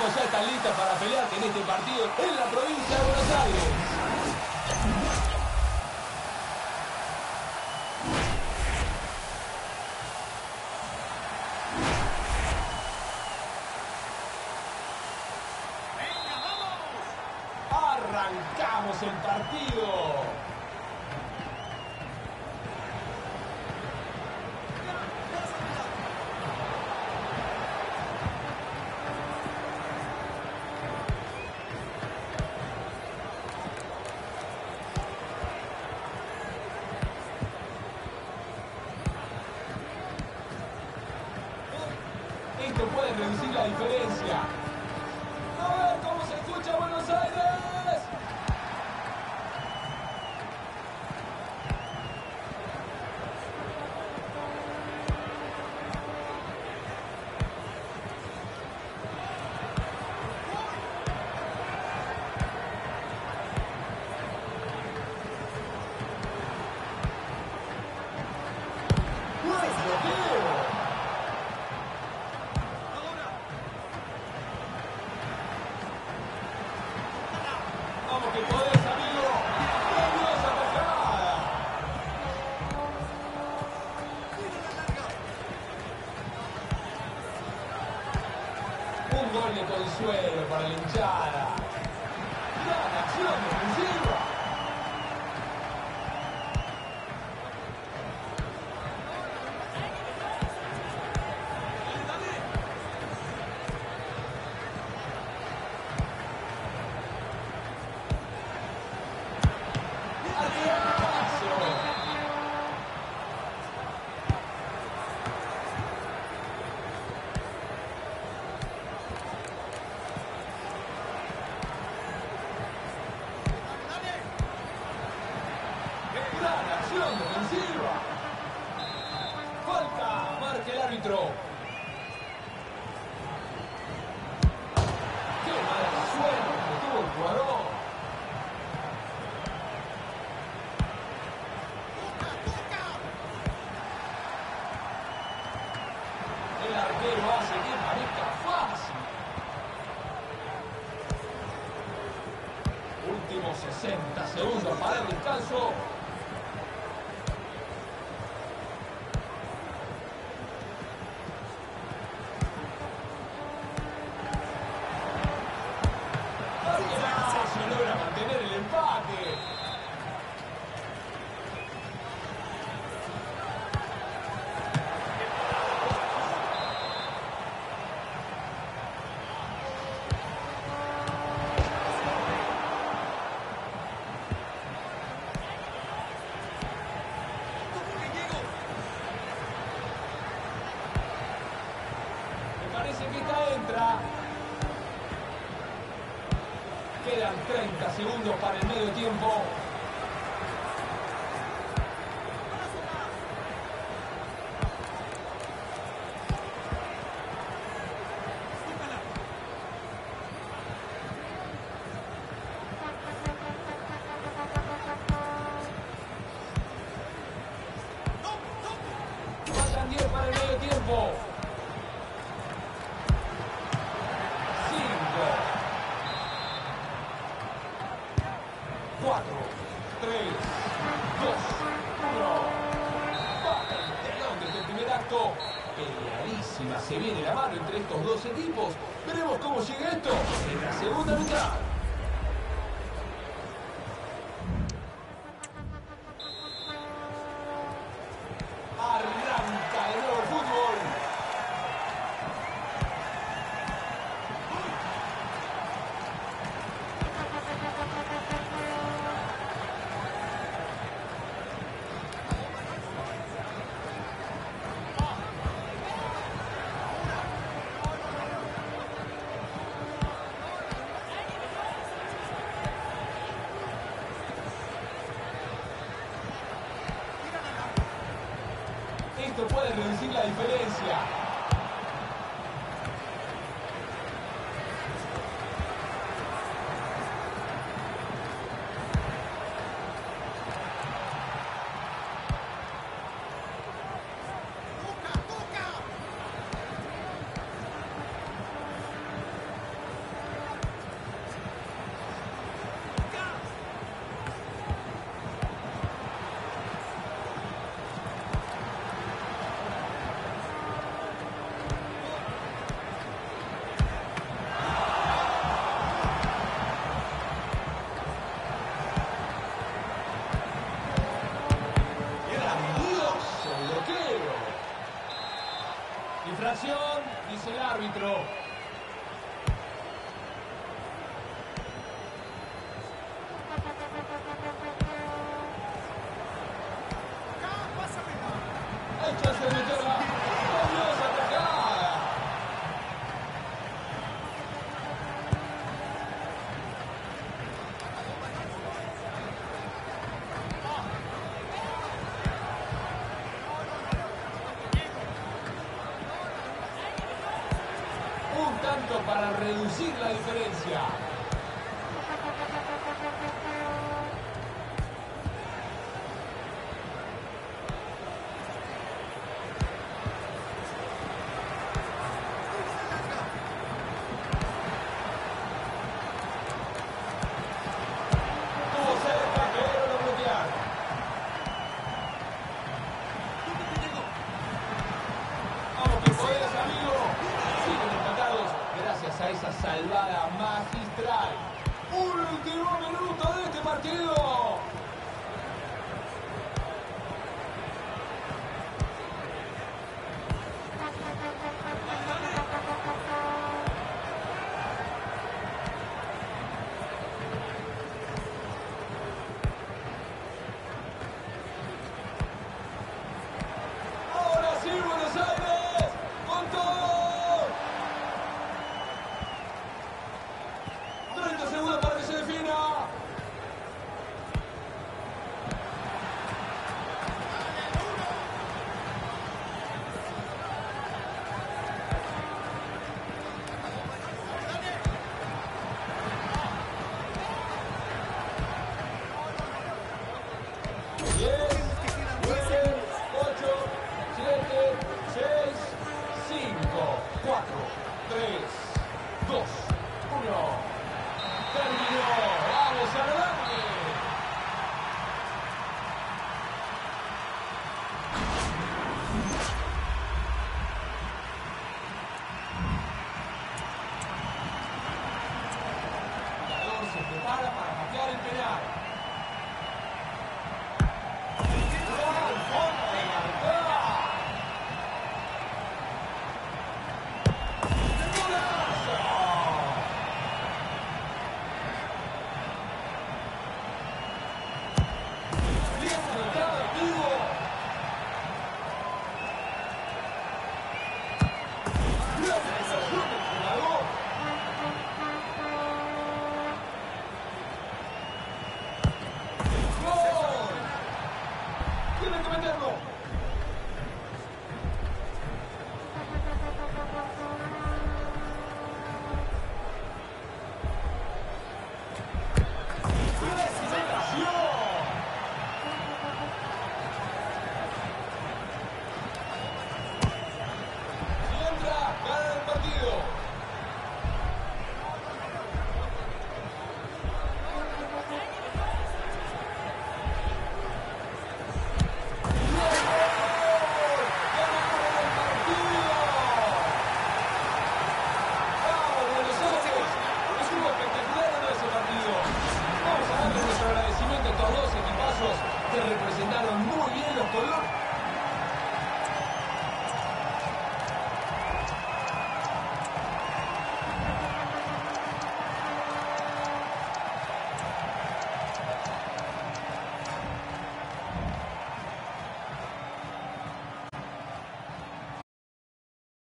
equipos ya están listos para pelear en este partido en la provincia de Buenos Aires. Arrancamos el partido. Esto puede reducir la diferencia. A ver cómo se escucha Buenos Aires. Vamos que podés, amigo. Gloriosa tajada. Un gol de consuelo para la hinchada. Gran acción defensiva. Gran acción defensiva. Falta, marca el árbitro. Qué mala suerte que tuvo el jugador. El arquero hace que parezca fácil. Últimos 60 segundos para el descanso. Se logra mantener el empate. Me parece que esta entra. Quedan 30 segundos para el medio tiempo. Faltan 10 para el medio tiempo. 4, 3, 2, 1. Baja el telón desde el primer acto. Peleadísima se viene la mano entre estos dos equipos. Veremos cómo sigue esto en la segunda mitad. Arranca de nuevo el fútbol. Esto puede reducir la diferencia. acción, dice el árbitro. Hay chance de meterla. ¡Gloriosa atacada! Un tanto para reducir la diferencia. Tuvo cerca, pero lo bloquearon. Vamos que podés, amigo. Siguen empatados gracias a esa salvada magistral. Último minuto de este partido.